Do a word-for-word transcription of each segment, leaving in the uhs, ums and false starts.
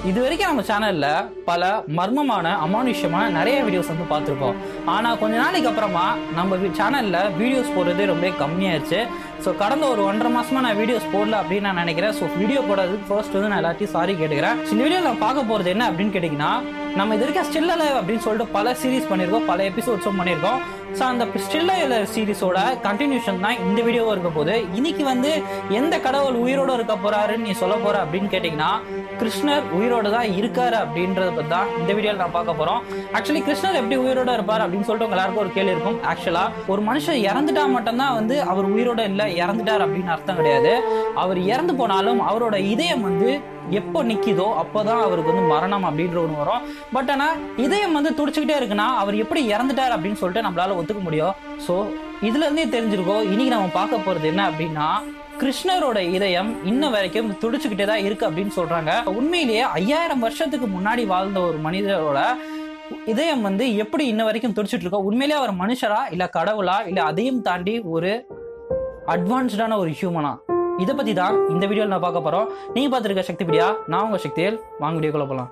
இது வரைக்கும் நம்ம சேனல்ல பல மர்மமான அமானுஷ்யமான நிறைய வீடியோஸ் வந்து பார்த்துருப்போம். ஆனால் கொஞ்ச நாளைக்கு அப்புறமா நம்ம சேனல்ல வீடியோஸ் போடுறது ரொம்ப கம்மியாயிருச்சு. ஸோ கடந்த ஒரு ஒன்றரை மாசமா நான் வீடியோஸ் போடல அப்படின்னு நான் நினைக்கிறேன். ஸோ வீடியோ போடுறதுக்கு ஃபர்ஸ்ட் வந்து நான் எல்லாத்தையும் சாரி கேட்டுக்கிறேன். இந்த வீடியோ நான் பார்க்க போறது என்ன அப்படின்னு கேட்டிங்கன்னா, நம்ம இது வரைக்கும் ஸ்டில் அலைவ் அப்படின்னு சொல்லிட்டு பல சீரீஸ் பண்ணியிருக்கோம், பல எபிசோட்ஸும் பண்ணியிருக்கோம். ஸோ அந்த ஸ்டில் அலைவ் சீரீஸோட கண்டினியூஷன் தான் இந்த வீடியோவும் இருக்க போது. இன்னைக்கு வந்து எந்த கடவுள் உயிரோடு இருக்க போறாருன்னு நீ சொல்ல போற அப்படின்னு கேட்டிங்கன்னா, கிருஷ்ணர் உயிரோடு தான் இருக்காரு அப்படின்றத பற்றி தான் இந்த வீடியோவில் நான் பார்க்க போகிறோம். ஆக்சுவலி கிருஷ்ணர் எப்படி உயிரோடு இருப்பார் அப்படின்னு சொல்லிட்டு உங்க எல்லாருக்கும் ஒரு கேள்வி இருக்கும். ஆக்சுவலாக ஒரு மனுஷன் இறந்துட்டா மட்டும்தான் வந்து அவர் உயிரோடு இல்லை, இறந்துட்டார் அப்படின்னு அர்த்தம் கிடையாது. அவர் இறந்து போனாலும் அவரோட இதயம் வந்து எப்போ நிற்கிதோ அப்போதான் அவருக்கு வந்து மரணம் அப்படின்ற ஒன்று வரும். பட் ஆனால் இதயம் வந்து துடிச்சுக்கிட்டே இருக்குன்னா அவர் எப்படி இறந்துட்டார் அப்படின்னு சொல்லிட்டு நம்மளால ஒத்துக்க முடியும். ஸோ இதுல இருந்தே தெரிஞ்சிருக்கோம். இன்னைக்கு நம்ம பார்க்க போறது என்ன அப்படின்னா, கிருஷ்ணரோட இதயம் இன்ன வரைக்கும் துடிச்சுக்கிட்டே தான் இருக்கு அப்படின்னு சொல்றாங்க. உண்மையிலேயே ஐயாயிரம் வருஷத்துக்கு முன்னாடி வாழ்ந்த ஒரு மனிதரோட இதயம் வந்து எப்படி இன்ன வரைக்கும் துடிச்சிட்டு இருக்கோம்? உண்மையிலேயே அவர் மனுஷரா இல்ல கடவுளா இல்ல அதையும் தாண்டி ஒரு அட்வான்ஸ்டான ஒரு ஹியூமனா? இதை பத்தி தான் இந்த வீடியோவில் நான் பார்க்க போறோம். நீங்க பார்த்துருக்க சக்தி வீடியா, நான் உங்க சக்தியில். வாங்க வீடியோக்குள்ள போலாம்.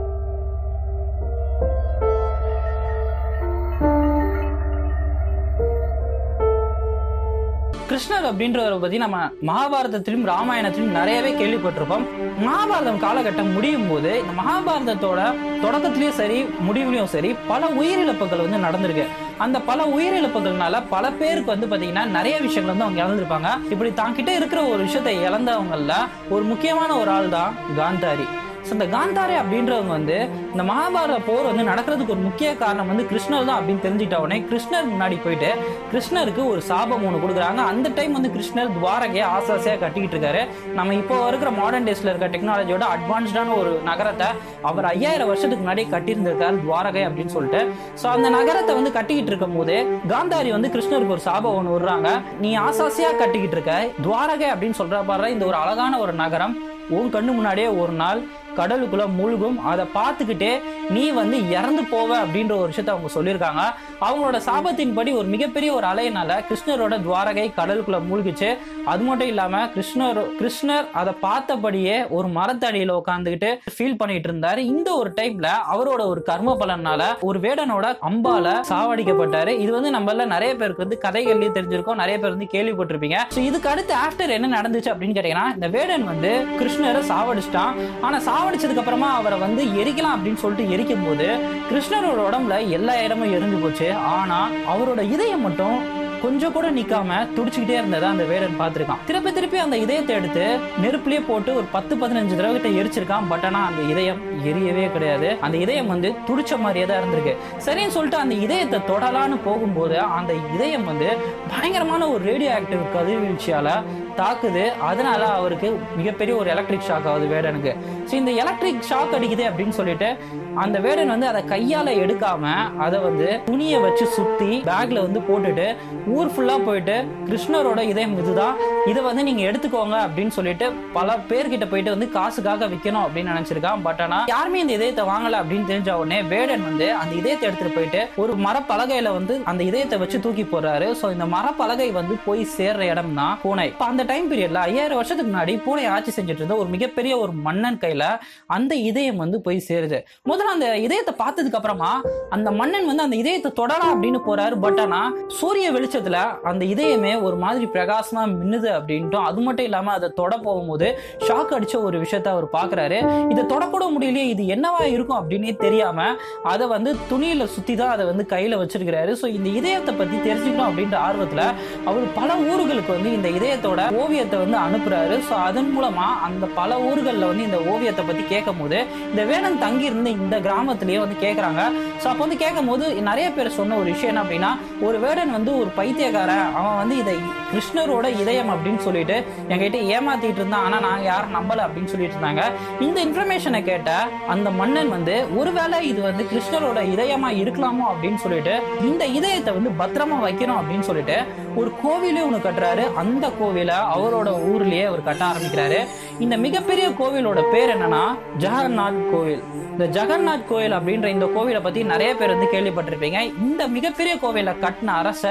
கிருஷ்ணர் அப்படின்றவரை பத்தி நம்ம மகாபாரதத்திலும் ராமாயணத்திலும் நிறையவே கேள்விப்பட்டிருப்போம். மகாபாரதம் காலகட்டம் முடியும் போது இந்த மகாபாரதத்தோட தொடக்கத்திலயும் சரி முடிவுலயும் சரி பல உயிரிழப்புகள் வந்து நடந்திருக்கு. அந்த பல உயிரிழப்புகள்னால பல பேருக்கு வந்து பாத்தீங்கன்னா நிறைய விஷயங்கள் வந்து அவங்க இழந்திருப்பாங்க. இப்படி தாங்கிட்ட இருக்கிற ஒரு விஷயத்தை இழந்தவங்கல்ல ஒரு முக்கியமான ஒரு ஆள் தான் காந்தாரி. இந்த காந்தாரி அப்படின்றவங்க வந்து இந்த மகாபாரத போர் வந்து நடக்கிறதுக்கு ஒரு முக்கிய காரணம் வந்து கிருஷ்ணர் தான் அப்படின்னு தெரிஞ்சுட்ட உடனே கிருஷ்ணர் முன்னாடி போயிட்டு கிருஷ்ணருக்கு ஒரு சாபம் ஒன்று கொடுக்குறாங்க. அந்த டைம் வந்து கிருஷ்ணர் துவாரகையை ஆசாசையா கட்டிக்கிட்டு இருக்காரு. நம்ம இப்போ இருக்கிற மாடர்ன் டேஸ்ல இருக்க டெக்னாலஜியோட அட்வான்ஸ்டான ஒரு நகரத்தை அவர் ஐயாயிரம் வருஷத்துக்கு முன்னாடி கட்டியிருந்திருக்காரு, துவாரகை அப்படின்னு சொல்லிட்டு. ஸோ அந்த நகரத்தை வந்து கட்டிக்கிட்டு இருக்கும் போது காந்தாரி வந்து கிருஷ்ணருக்கு ஒரு சாபம் ஒன்று விடுறாங்க. நீ ஆசாசையா கட்டிக்கிட்டு இருக்க துவாரகை அப்படின்னு சொல்ற பாரு, இந்த ஒரு அழகான ஒரு நகரம் உன் கண்ணு முன்னாடியே ஒரு நாள் கடலுக்குள்ள மூழ்கும், அதை பார்த்துக்கிட்டே நீ வந்து இறந்து போவ அப்படின்ற ஒரு விஷயத்த அவங்க சொல்லியிருக்காங்க. அவங்களோட சாபத்தின்படி ஒரு மிகப்பெரிய ஒரு அலையினால கிருஷ்ணரோட துவாரகை கடலுக்குள்ள மூழ்கிச்சு. அது மட்டும் இல்லாம கிருஷ்ணர் கிருஷ்ணர் அதை பார்த்தபடியே ஒரு மரத்தடியில உட்காந்துக்கிட்டு ஃபீல் பண்ணிட்டு இருந்தாரு. இந்த ஒரு டைம்ல அவரோட ஒரு கர்ம பலனால ஒரு வேடனோட அம்பால சாவடிக்கப்பட்டாரு. இது வந்து நம்மள நிறைய பேருக்கு வந்து கதைகள்லயும் தெரிஞ்சிருக்கும், நிறைய பேர் வந்து கேள்விப்பட்டிருப்பீங்க. இதுக்கு அடுத்து ஆஃப்டர் என்ன நடந்துச்சு அப்படின்னு கேட்டீங்கன்னா, இந்த வேடன் வந்து கிருஷ்ணரை சாவடிச்சிட்டான். ஆனா சாவடிச்சதுக்கு அப்புறமா அவரை வந்து எரிக்கலாம் அப்படின்னு சொல்லிட்டு எரிக்கும் போது கிருஷ்ணரோட உடம்புல எல்லா இடமும் எரிஞ்சு போச்சு. ஆனா அவரோட இதயம் மட்டும் கொஞ்சம் கூட நிக்காம துடிச்சுக்கிட்டே இருந்ததை அந்த வேடன் பார்த்திருக்கான். திருப்பி திருப்பி அந்த இதயத்தை எடுத்து நெருப்புலயே போட்டு ஒரு பத்து பதினஞ்சு தடவை கிட்ட எரிச்சிருக்கான். பட் ஆனா அந்த இதயம் எரியவே கிடையாது. அந்த இதயம் வந்து துடிச்ச மாதிரியே தான் இருந்திருக்கு. சரின்னு சொல்லிட்டு அந்த இதயத்தை தொடலான்னு போகும்போது அந்த இதயம் வந்து பயங்கரமான ஒரு ரேடியோ ஆக்டிவ் கதிர்வீழ்ச்சியால தாக்குது. அதனால அவருக்கு மிகப்பெரிய ஒரு எலக்ட்ரிக் ஷாக் ஆகுது வேடனுக்கு. ஸோ இந்த எலக்ட்ரிக் ஷாக் அடிக்குது அப்படின்னு சொல்லிட்டு அந்த வேடன் வந்து அதை கையால எடுக்காம அதை வந்து துணியை வச்சு சுத்தி பேக்ல வந்து போட்டுட்டு ஊர் ஃபுல்லா போயிட்டு கிருஷ்ணரோட இதயம் இதுதான், இதை வந்து நீங்க எடுத்துக்கோங்க அப்படின்னு சொல்லிட்டு பல பேர்கிட்ட போயிட்டு வந்து காசுக்காக விற்கணும் அப்படின்னு நினைச்சிருக்கான். பட் ஆனா யாருமே இந்த இதயத்தை வாங்கல அப்படின்னு தெரிஞ்ச உடனே வேடன் வந்து அந்த இதயத்தை எடுத்துட்டு போயிட்டு ஒரு மரப்பலகையில வந்து அந்த இதயத்தை வச்சு தூக்கி போடுறாரு. ஸோ இந்த மரப்பலகை வந்து போய் சேர்ற இடம் தான் பூனை. இப்போ அந்த டைம் பீரியட்ல ஐயாயிரம் வருஷத்துக்கு முன்னாடி பூனை ஆட்சி செஞ்சுட்டு இருந்த ஒரு மிகப்பெரிய ஒரு மன்னன் கையில அந்த இதயம் வந்து போய் சேருது. முதல்ல அந்த இதயத்தை பார்த்ததுக்கு அப்புறமா அந்த மன்னன் வந்து அந்த இதயத்தை தொடலாம் அப்படின்னு போறாரு. பட் ஆனா சூரிய வெளிச்சத்துல அந்த இதயமே ஒரு மாதிரி பிரகாசமா மின்னுது அப்படின்ட்டு, அது மட்டும் இல்லாம அதை தொட போகும்போது ஷாக் அடிச்ச ஒரு விஷயத்த அவர் பாக்குறாரு. இதை தொடக்கூட முடியலையே, இது என்னவா இருக்கும் அப்படின்னே தெரியாம அதை வந்து துணியில சுத்தி தான் அதை வந்து கையில வச்சிருக்கிறாரு. ஸோ இந்த இதயத்தை பத்தி தெரிஞ்சுக்கணும் அப்படின்ற ஆர்வத்துல அவர் பல ஊர்களுக்கு வந்து இந்த இதயத்தோட ஓவியத்தை வந்து அனுப்புறாரு. ஸோ அதன் மூலமா அந்த பல ஊர்களில் வந்து இந்த ஓவியத்தை பத்தி கேட்கும் போது இந்த வேடன் தங்கி இருந்த இந்த கிராமத்திலேயே வந்து கேட்கறாங்க. ஸோ அப்போ வந்து கேட்கும் போது நிறைய பேர் சொன்ன ஒரு விஷயம் என்ன அப்படின்னா, ஒரு வேடன் வந்து ஒரு பைத்தியக்காரன், அவன் வந்து இதை கிருஷ்ணரோட இதயம் அப்படின்னு சொல்லிட்டு என்கிட்ட ஏமாத்திட்டு இருந்தான், ஆனா நாங்க யாரும் நம்பல அப்படின்னு சொல்லிட்டு இருந்தாங்க. இந்த இன்ஃபர்மேஷனை கேட்ட அந்த மன்னன் வந்து ஒருவேளை இது வந்து கிருஷ்ணரோட இதயமா இருக்கலாமோ அப்படின்னு சொல்லிட்டு இந்த இதயத்தை வந்து பத்திரமா வைக்கணும் அப்படின்னு சொல்லிட்டு ஒரு கோவிலே ஒன்று கட்டுறாரு. அந்த கோவிலை அவரோட ஊர்லயே அவர் கட்ட ஆரம்பிக்கிறாரு. இந்த மிகப்பெரிய கோவிலோட பேர் என்னன்னா ஜெகநாத் கோவில். இந்த ஜெகநாத் கோவில் அப்படின்ற இந்த கோவிலை பத்தி நிறைய பேர் வந்து கேள்விப்பட்டிருப்பீங்க. இந்த மிகப்பெரிய கோவிலை கட்டின அரசர்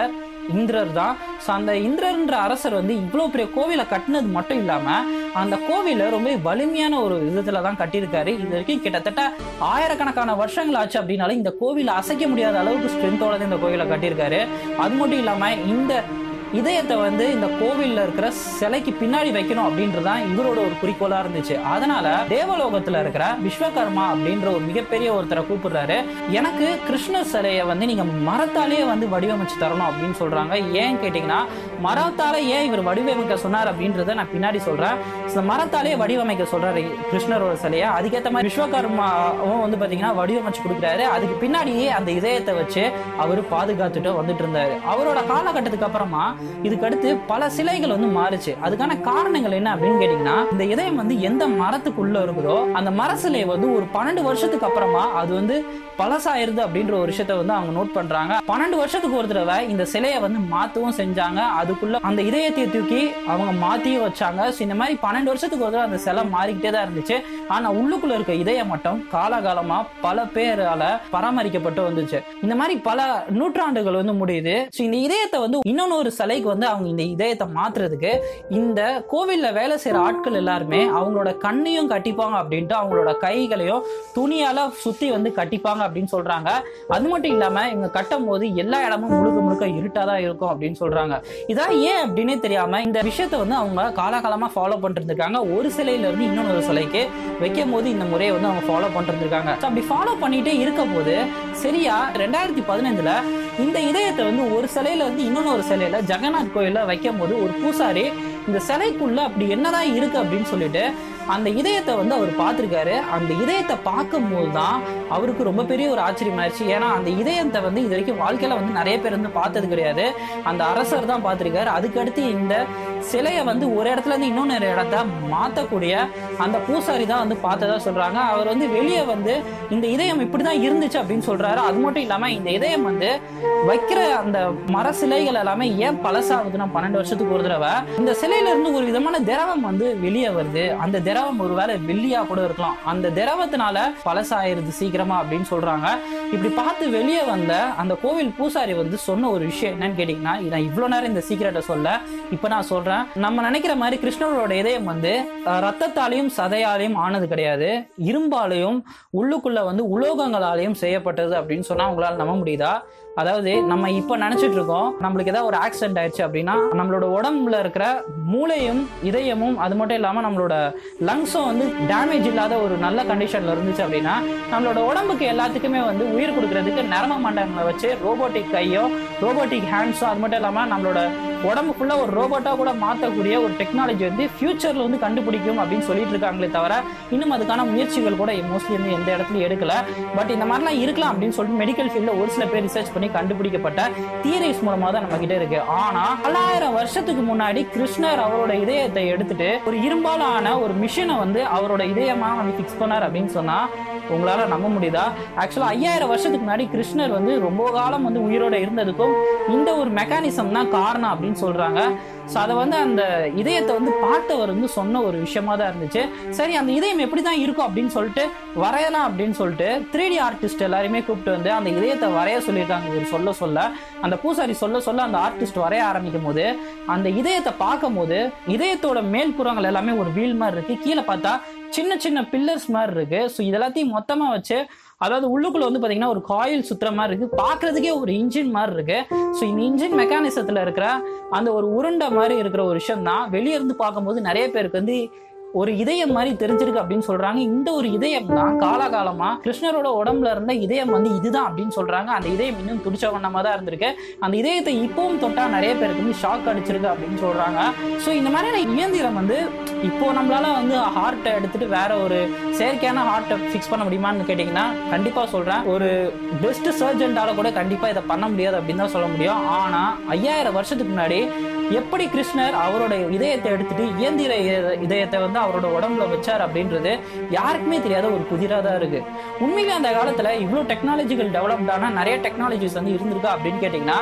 இந்திரர் தான். ஸோ அந்த இந்திரர்ன்ற அரசர் வந்து இவ்வளோ பெரிய கோவிலை கட்டினது மட்டும் இல்லாமல் அந்த கோவிலை ரொம்ப வலிமையான ஒரு விதத்துல தான் கட்டியிருக்காரு. இது வரைக்கும் கிட்டத்தட்ட ஆயிரக்கணக்கான வருஷங்கள் ஆச்சு அப்படின்னாலும் இந்த கோவிலை அசைக்க முடியாத அளவுக்கு ஸ்ட்ரென்த்தோட இந்த கோவிலை கட்டியிருக்காரு. அது மட்டும் இல்லாமல் இந்த இதயத்தை வந்து இந்த கோவில்ல இருக்கிற சிலைக்கு பின்னாடி வைக்கணும் அப்படின்றதான் இவரோட ஒரு குறிக்கோளா இருந்துச்சு. அதனால தேவலோகத்துல இருக்கிற விஸ்வகர்மா அப்படின்ற ஒரு மிகப்பெரிய ஒருத்தரை கூப்பிடுறாரு. எனக்கு கிருஷ்ணர் சிலையை வந்து நீங்க மரத்தாலேயே வந்து வடிவமைச்சு தரணும் அப்படின்னு சொல்றாங்க. ஏன் கேட்டீங்கன்னா மரத்தால ஏன் இவர் வடிவமைக்க சொன்னார் அப்படின்றத நான் பின்னாடி சொல்றேன். மரத்தாலேயே வடிவமைக்க சொல்றாரு கிருஷ்ணரோட சிலையை. அதுக்கேற்ற மாதிரி விஸ்வகர்மாவும் வந்து பாத்தீங்கன்னா வடிவமைச்சு கொடுக்குறாரு. அதுக்கு பின்னாடியே அந்த இதயத்தை வச்சு அவரு பாதுகாத்துட்டு வந்துட்டு இருந்தாரு. அவரோட காலகட்டத்துக்கு அப்புறமா இதுக்கு அடுத்து பல சிலைகள் வந்து மாறுச்சு. அதுக்கான காரணங்கள் என்ன அப்படின்னு கேட்டீங்கன்னா இந்த இதயம் வந்து எந்த மரத்துக்குள்ள இருக்குதோ அந்த மர சிலையை வந்து ஒரு பன்னெண்டு வருஷத்துக்கு அப்புறமா அது வந்து பழசாயிருது அப்படின்ற ஒரு விஷயத்த வந்து அவங்க நோட் பண்றாங்க. பன்னெண்டு வருஷத்துக்கு ஒரு தடவை இந்த சிலையை வந்து மாத்தவும் செஞ்சாங்க. அதுக்குள்ள அந்த இதயத்தை தூக்கி அவங்க மாத்தியும் வச்சாங்க. இந்த மாதிரி பன்னெண்டு வருஷத்துக்கு ஒரு தடவை அந்த சிலை மாறிக்கிட்டே தான் இருந்துச்சு. ஆனா உள்ளுக்குள்ள இருக்க இதயம் மட்டும் காலகாலமா பல பேரால பராமரிக்கப்பட்டு வந்துச்சு. இந்த மாதிரி பல நூற்றாண்டுகள் வந்து முடியுது. இந்த இதயத்தை வந்து இன்னொன்னு ஒரு சிலைக்கு வந்து அவங்க இந்த இதயத்தை மாத்துறதுக்கு இந்த கோவில்ல வேலை செய்யற ஆட்கள் எல்லாருமே அவங்களோட கண்ணையும் கட்டிப்பாங்க அப்படின்ட்டு அவங்களோட கைகளையும் துணியால சுத்தி வந்து கட்டிப்பாங்க அப்படின்னு சொல்றாங்க. அது மட்டும் இல்லாம இவங்க கட்டும் போது எல்லா இடமும் முழுக்க முழுக்க இருட்டாதான் இருக்கும் அப்படின்னு சொல்றாங்க. இதான் ஏன் அப்படின்னே தெரியாம இந்த விஷயத்த வந்து அவங்க காலகாலமா ஃபாலோ பண்ணிட்டு இருக்காங்க. ஒரு சிலையில இருந்து இன்னொரு சிலைக்கு வைக்கும் போது இந்த முறையை வந்து அவங்க ஃபாலோ பண்ணிட்டு இருக்காங்க. அப்படி ஃபாலோ பண்ணிட்டே இருக்க போது சரியா ரெண்டாயிரத்தி பதினைந்துல இந்த இதயத்தை வந்து ஒரு சிலையில இருந்து இன்னொன்னு ஒரு சிலையில ஜெகநாத் கோயில்ல வைக்கும் போது ஒரு பூசாரி இந்த சிலைக்குள்ள அப்படி என்னதான் இருக்கு அப்படின்னு சொல்லிட்டு அந்த இதயத்தை வந்து அவர் பார்த்திருக்காரு. அந்த இதயத்தை பார்க்கும் போதுதான் அவருக்கு ரொம்ப பெரிய ஒரு ஆச்சரியம் ஆயிடுச்சு. ஏன்னா அந்த இதயத்தை வந்து இது வரைக்கும் வாழ்க்கையில வந்து நிறைய பேர் வந்து பார்த்தது கிடையாது. அந்த அரசர் தான் பார்த்திருக்காரு. அதுக்கடுத்து இந்த சிலையை வந்து ஒரு இடத்துல இருந்து இன்னொன்னு இடத்த மாத்தக்கூடிய அந்த பூசாரி தான் வந்து பார்த்ததா சொல்றாங்க. அவர் வந்து வெளியே வந்து இந்த இதயம் இப்படிதான் இருந்துச்சு அப்படின்னு சொல்றாரு. அது மட்டும் இல்லாம இந்த இதயம் வந்து வைக்கிற அந்த மர சிலைகள் எல்லாமே ஏன் பழசாகுதுன்னா பன்னெண்டு வருஷத்துக்கு ஒரு தடவை இந்த சிலையில இருந்து ஒரு விதமான திரவம் வந்து வெளியே வருது. அந்த திரவம் ஒருவேளை வெள்ளியா கூட இருக்கலாம். அந்த திரவத்தினால பழசாயிருது சீக்கிரமா அப்படின்னு சொல்றாங்க. இப்படி பார்த்து வெளியே வந்த அந்த கோவில் பூசாரி வந்து சொன்ன ஒரு விஷயம் என்னன்னு கேட்டீங்கன்னா, நான் இவ்வளவு நேரம் இந்த சீக்கிரட்டை சொல்ல இப்ப நான் சொல்றேன். நம்ம நினைக்கிற மாதிரி கிருஷ்ணரோட இதயம் வந்து ரத்தத்தாலையும் சதையாலையும் ஆனது கிடையாது. இரும்பாலையும் உள்ளுக்குள்ள வந்து உலோகங்களாலையும் செய்யப்பட்டது அப்படின்னு சொன்னா உங்களால நம்ப முடியுதா? அதாவது நம்ம இப்ப நினைச்சிட்டு இருக்கோம் நம்மளுக்கு ஏதாவது ஒரு ஆக்சிடென்ட் ஆயிடுச்சு அப்படின்னா நம்மளோட உடம்புல இருக்கிற மூளையும் இதயமும் அது மட்டும் இல்லாம நம்மளோட லங்ஸும் வந்து டேமேஜ் இல்லாத ஒரு நல்ல கண்டிஷன்ல இருந்துச்சு அப்படின்னா நம்மளோட உடம்புக்கு எல்லாத்துக்குமே வந்து உயிர் கொடுக்கறதுக்கு நரம்பு மண்டலங்களை வச்சு ரோபோட்டிக் கையோ ரோபோட்டிக் ஹேண்ட்ஸோ அது மட்டும் இல்லாம நம்மளோட உடம்பு ஃபுல்லா ஒரு ரோபோட்டா கூட மாற்றக்கூடிய ஒரு டெக்னாலஜி வந்து ஃபியூச்சர்ல வந்து கண்டுபிடிக்கும் அப்படின்னு சொல்லிட்டு இருக்காங்களே தவிர இன்னும் அதுக்கான முயற்சிகள் கூட மோஸ்ட்லி வந்து எந்த இடத்துலயும் எடுக்கல. பட் இந்த மாதிரிலாம் இருக்கலாம் அப்படின்னு சொல்லிட்டு மெடிக்கல் ஃபீல்ட்ல ஒரு சில பேர் ரிசர்ச் பண்ணி கண்டுபிடிக்கப்பட்ட தியரிஸ் மூலமா தான் நம்ம கிட்ட இருக்கு. ஆனா பல்லாயிரம் வருஷத்துக்கு முன்னாடி கிருஷ்ணர் அவரோட இதயத்தை எடுத்துட்டு ஒரு இரும்பாலான ஒரு மிஷினை வந்து அவரோட இதயமா வந்து பிக்ஸ் பண்ணார் அப்படின்னு சொன்னா உங்களால நம்ப முடியுதா? ஆக்சுவலா ஐயாயிரம் வருஷத்துக்கு முன்னாடி கிருஷ்ணர் வந்து ரொம்ப காலம் வந்து உயிரோட இருந்ததுக்கும் இந்த ஒரு மெக்கானிசம் தான் காரணம் அப்படின்னு சொல்றாங்க. ஸோ அதை வந்து அந்த இதயத்தை வந்து பார்த்தவர் வந்து சொன்ன ஒரு விஷயமா தான் இருந்துச்சு. சரி அந்த இதயம் எப்படி தான் இருக்கும் அப்படின்னு சொல்லிட்டு வரையலாம் அப்படின்னு சொல்லிட்டு த்ரீ டி ஆர்டிஸ்ட் எல்லாருமே கூப்பிட்டு வந்து அந்த இதயத்தை வரைய சொல்லியிருக்காங்க. இவர் சொல்ல சொல்ல அந்த பூசாரி சொல்ல சொல்ல அந்த ஆர்டிஸ்ட் வரைய ஆரம்பிக்கும் போது அந்த இதயத்தை பார்க்கும் போது இதயத்தோட மேல்புறங்கள் எல்லாமே ஒரு வீல் மாதிரி இருக்கு. கீழே பார்த்தா சின்ன சின்ன பில்லர்ஸ் மாதிரி இருக்கு. ஸோ இதெல்லாத்தையும் மொத்தமா வச்சு அதாவது உள்ளுக்குள்ள வந்து பாத்தீங்கன்னா ஒரு காயில் சுத்துற மாதிரி இருக்கு. பாக்குறதுக்கே ஒரு இன்ஜின் மாதிரி இருக்கு. ஸோ இந்த இன்ஜின் மெக்கானிசத்துல இருக்கிற அந்த ஒரு உருண்டை மாதிரி இருக்கிற ஒரு விஷயம் தான் வெளியே இருந்து பார்க்கும்போது நிறைய பேருக்கு வந்து ஒரு இதயம் மாதிரி தெரிஞ்சிருக்கு அப்படின்னு சொல்றாங்க. இந்த ஒரு இதயம் தான் காலகாலமா கிருஷ்ணரோட உடம்புல இருந்த இதயம் வந்து இதுதான் அப்படின்னு சொல்றாங்க. அந்த இதயம் இன்னும் துடிச்ச வண்ணமா தான் இருந்திருக்கு. அந்த இதயத்தை இப்பவும் தொட்டா நிறைய பேருக்கு வந்து ஷாக் அடிச்சிருக்கு அப்படின்னு சொல்றாங்க. ஸோ இந்த மாதிரியான இயந்திரம் வந்து இப்போ நம்மளால வந்து ஹார்ட்டை எடுத்துட்டு வேற ஒரு செயற்கையான ஹார்ட்டை ஃபிக்ஸ் பண்ண முடியுமான்னு கேட்டீங்கன்னா கண்டிப்பா சொல்றேன் ஒரு பெஸ்ட் சர்ஜன்டால கூட கண்டிப்பா இதை பண்ண முடியாது அப்படின்னு தான் சொல்ல முடியும். ஆனா ஐயாயிரம் வருஷத்துக்கு முன்னாடி எப்படி கிருஷ்ணர் அவரோட இதயத்தை எடுத்துட்டு இயந்திர இதயத்தை வந்து அவரோட உடம்புல வச்சார் அப்படின்றது யாருக்குமே தெரியாத ஒரு புதிரா தான் இருக்கு. உண்மையிலே அந்த காலத்துல இவ்வளவு டெக்னாலஜிகள் டெவலப்டான நிறைய டெக்னாலஜிஸ் வந்து இருந்திருக்கா அப்படின்னு கேட்டீங்கன்னா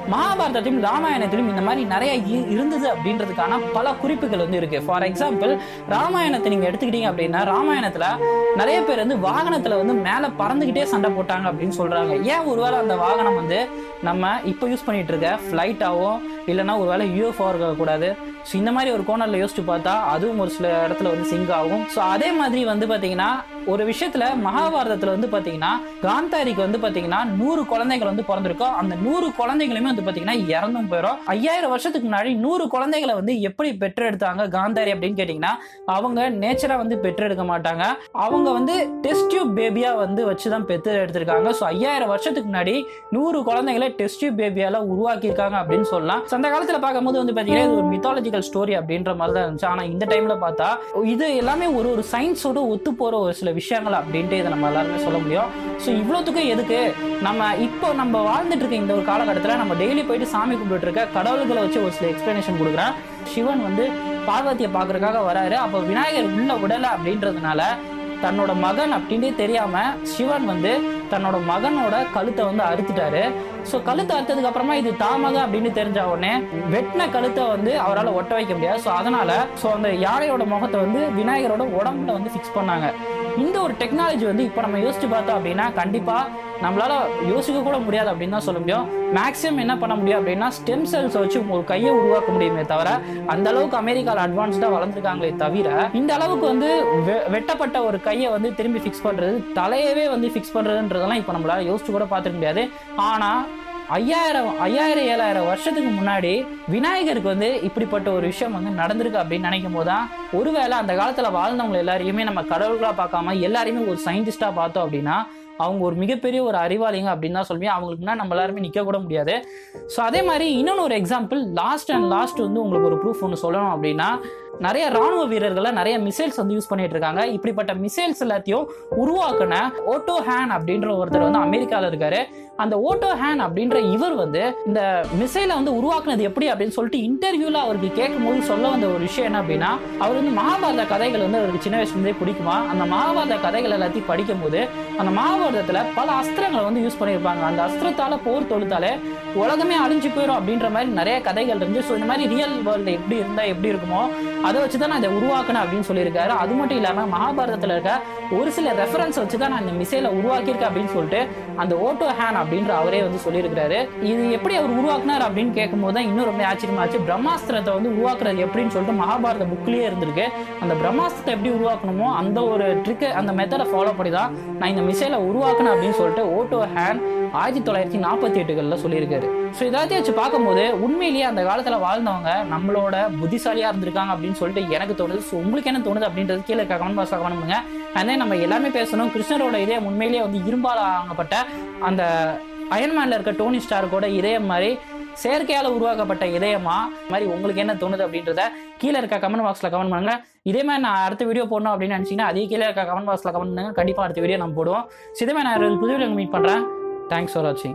மகாபாரதத்திலும் ராமாயணத்திலும் இந்த மாதிரி நிறைய இருந்தது அப்படின்றதுக்கான பல குறிப்புகள் வந்து இருக்கு. ஃபார் எக்ஸாம்பிள் ராமாயணத்தை நீங்க எடுத்துக்கிட்டீங்க அப்படின்னா ராமாயணத்துல நிறைய பேர் வந்து வாகனத்துல வந்து மேல பறந்துகிட்டே சண்டை போட்டாங்க அப்படின்னு சொல்றாங்க. ஏன் ஒருவேளை அந்த வாகனம் வந்து நம்ம இப்ப யூஸ் பண்ணிட்டு இருக்க பிளைட்டாவோ இல்லைன்னா ஒருவேளை யூஎஃப்ஓ இருக்க கூடாது. ஸோ இந்த மாதிரி ஒரு கோணர்ல யோசிச்சு பார்த்தா அதுவும் ஒரு சில இடத்துல வந்து சிங்க் ஆகும். ஸோ அதே மாதிரி வந்து பாத்தீங்கன்னா ஒரு விஷயத்துல மகாபாரதத்துல வந்து பாத்தீங்கன்னா காந்தாரிக்கு வந்து பாத்தீங்கன்னா நூறு குழந்தைகள் வந்து பிறந்திருக்கும். அந்த நூறு குழந்தைகளுமே வந்து பாத்தீங்கன்னா இறந்தும் போயிடும். ஐயாயிரம் வருஷத்துக்கு முன்னாடி நூறு குழந்தைகளை வந்து எப்படி பெற்றெடுத்தாங்க காந்தாரி அப்படின்னு கேட்டீங்கன்னா அவங்க நேச்சரா வந்து பெற்றெடுக்க மாட்டாங்க. அவங்க வந்து டெஸ்ட் டியூப் பேபியா வந்து வச்சுதான் பெற்று எடுத்திருக்காங்க. ஸோ ஐயாயிரம் வருஷத்துக்கு முன்னாடி நூறு குழந்தைகளை டெஸ்ட் டியூப் பேபியால உருவாக்கி இருக்காங்க அப்படின்னு சொல்லலாம். அந்த காலத்துல பார்க்கும்போது வந்து பாத்தீங்கன்னா இது ஒரு மித்தாலஜிக்கல் ஸ்டோரி அப்படின்ற மாதிரி தான் இருந்துச்சு. ஆனா இந்த டைம்ல பார்த்தா இது எல்லாமே ஒரு ஒரு சயின்ஸோட ஒத்து போற ஒரு சில விஷயங்கள் அப்படின்ட்டு இதை நம்ம எல்லாருமே சொல்ல முடியும். ஸோ இவ்வளோத்துக்கும் எதுக்கு நம்ம இப்போ நம்ம வாழ்ந்துட்டு இருக்க இந்த ஒரு காலகட்டத்தில் நம்ம டெய்லி போயிட்டு சாமி கும்பிட்டு இருக்க கடவுள்களை வச்சு ஒரு சில எக்ஸ்பிளனேஷன் கொடுக்குறேன். சிவன் வந்து பார்வதியை பார்க்கறதுக்காக வராரு. அப்போ விநாயகர் உள்ள விடலை அப்படின்றதுனால தன்னோட மகன் அப்படின்ட்டு தெரியாம சிவன் வந்து தன்னோட மகனோட கழுத்தை வந்து அறுத்துட்டாரு. ஸோ கழுத்தை அறுத்ததுக்கு அப்புறமா இது தாமக அப்படின்னு தெரிஞ்ச உடனே வெட்டின கழுத்தை வந்து அவரால் ஒட்ட வைக்க முடியாது. ஸோ அதனால ஸோ அந்த யானையோட முகத்தை வந்து விநாயகரோட உடம்புல வந்து ஃபிக்ஸ் பண்ணாங்க. இந்த ஒரு டெக்னாலஜி வந்து இப்போ நம்ம யோசிச்சு பார்த்தோம் அப்படின்னா கண்டிப்பா நம்மளால யோசிக்க கூட முடியாது அப்படின்னு தான் சொல்ல முடியும். மேக்ஸிமம் என்ன பண்ண முடியும் அப்படின்னா ஸ்டெம் செல்ஸ் வச்சு ஒரு கையை உருவாக்க முடியுமே தவிர அந்த அளவுக்கு அமெரிக்காவில் அட்வான்ஸ்டா வளர்ந்துருக்காங்களே தவிர இந்த அளவுக்கு வந்து வெட்டப்பட்ட ஒரு கையை வந்து திரும்பி ஃபிக்ஸ் பண்றது தலையவே வந்து ஃபிக்ஸ் பண்றதுன்றதெல்லாம் இப்போ நம்மளால யோசிச்சு கூட பார்த்துக்க முடியாது. ஆனா ஐயாயிரம் ஐயாயிரம் ஏழாயிரம் வருஷத்துக்கு முன்னாடி விநாயகருக்கு வந்து இப்படிப்பட்ட ஒரு விஷயம் வந்து நடந்திருக்கு அப்படின்னு நினைக்கும் போதுதான் ஒருவேளை அந்த காலத்துல வாழ்ந்தவங்க எல்லாரையுமே நம்ம கடவுள்களா பார்க்காம எல்லாரையுமே ஒரு சயின்டிஸ்டா பார்த்தோம் அப்படின்னா அவங்க ஒரு மிகப்பெரிய ஒரு அறிவாளிங்க அப்படின்னு தான் சொல்லுவேன். அவங்களுக்கு முன்னாடி நம்ம எல்லாருமே நிற்க கூட முடியாது. ஸோ அதே மாதிரி இன்னொன்று ஒரு எக்ஸாம்பிள் லாஸ்ட் அண்ட் லாஸ்ட் வந்து உங்களுக்கு ஒரு ப்ரூஃப் ஒன்று சொல்லணும் அப்படின்னா நிறைய ராணுவ வீரர்களை நிறைய மிசைல்ஸ் வந்து யூஸ் பண்ணிட்டு இருக்காங்க. இப்படிப்பட்ட மிசைல்ஸ் எல்லாத்தையும் உருவாக்குன ஓட்டோ ஹேன் அப்படின்ற ஒருத்தர் வந்து அமெரிக்காவில் இருக்காரு. அந்த ஓட்டோ ஹேன் அப்படின்ற இவர் வந்து இந்த மிசைலை வந்து உருவாக்குனது எப்படி அப்படின்னு சொல்லிட்டு இன்டர்வியூல அவருக்கு கேட்கும் போது சொல்ல வந்த ஒரு விஷயம் என்ன அப்படின்னா அவர் வந்து மகாபாரத கதைகள் வந்து அவருக்கு சின்ன வயசுல இருந்தே பிடிக்குமா. அந்த மகாபாரத கதைகள் எல்லாத்தையும் படிக்கும் போது அந்த மகாபாரதத்துல பல அஸ்திரங்களை வந்து யூஸ் பண்ணியிருப்பாங்க. அந்த அஸ்திரத்தால போர் தொழுத்தாலே உலகமே அழிஞ்சு போயிடும் அப்படின்ற மாதிரி நிறைய கதைகள் இருந்து. ஸோ இந்த மாதிரி ரியல் வேர்ல்டு எப்படி இருந்தா எப்படி இருக்குமோ அதை வச்சுதான் நான் இதை உருவாக்கினேன் அப்படின்னு சொல்லியிருக்காரு. அது மட்டும் இல்லாம மகாபாரதத்துல இருக்க ஒரு சில ரெஃபரன்ஸ் வச்சுதான் நான் இந்த மிசைலை உருவாக்கியிருக்கேன் அப்படின்னு சொல்லிட்டு அந்த ஓட்டோ ஹேன் அப்படின்ற அவரே வந்து சொல்லியிருக்காரு. இது எப்படி அவர் உருவாக்குனார் அப்படின்னு கேட்கும் போது தான் இன்னும் ரொம்ப ஆச்சரியமாச்சு. பிரம்மாஸ்திரத்தை வந்து உருவாக்குறது எப்படின்னு சொல்லிட்டு மகாபாரத புக்லயே இருந்திருக்கு. அந்த பிரம்மாஸ்திரத்தை எப்படி உருவாக்கணுமோ அந்த ஒரு ட்ரிக் அந்த மெத்தடை ஃபாலோ பண்ணி தான் நான் இந்த மிசைலை உருவாக்கினேன் அப்படின்னு சொல்லிட்டு ஓட்டோ ஹேன் ஆயிரத்தி தொள்ளாயிரத்தி நாற்பத்தி எட்டுகள்ல சொல்லியிருக்காரு. ஸோ இதாத்தையும் வச்சு பார்க்கும்போது உண்மையிலேயே அந்த காலத்துல வாழ்ந்தவங்க நம்மளோட புத்திசாலியா இருந்திருக்காங்க அப்படின்னு சொல்லிட்டு எனக்கு தோணுது. ஸோ உங்களுக்கு என்ன தோணுது அப்படின்றது கீழே இருக்க கமெண்ட் பாக்ஸ்ல கமெண்ட் பண்ணுங்க. அதே நம்ம எல்லாமே பேசணும். கிருஷ்ணரோட இதயம் உண்மையிலேயே வந்து இரும்பால் ஆகப்பட்ட அந்த அயன்மேன்ல இருக்க டோனி ஸ்டார்க்கோட இதயம் மாதிரி செயற்கையால உருவாக்கப்பட்ட இதயமா மாதிரி உங்களுக்கு என்ன தோணுது அப்படின்றத கீழே இருக்க கமெண்ட் பாக்ஸ்ல கமெண்ட் பண்ணுங்க. இதே மாதிரி நான் அடுத்த வீடியோ போடணும் அப்படின்னு நினைச்சீங்கன்னா அதே கீழே இருக்க கமெண்ட் பாக்ஸ்ல கமெண்ட் பண்ணுங்க. கண்டிப்பா அடுத்த வீடியோ நம்ம போடுவோம். இதே மாதிரி நான் புது வீடியோ மீட் பண்றேன். தேங்க்ஸ் ஃபார் வாட்சிங்.